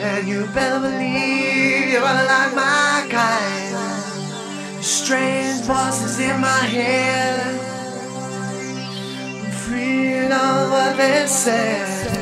and you better believe you're gonna like my kind. Strange voices in my head, I'm free on what they said.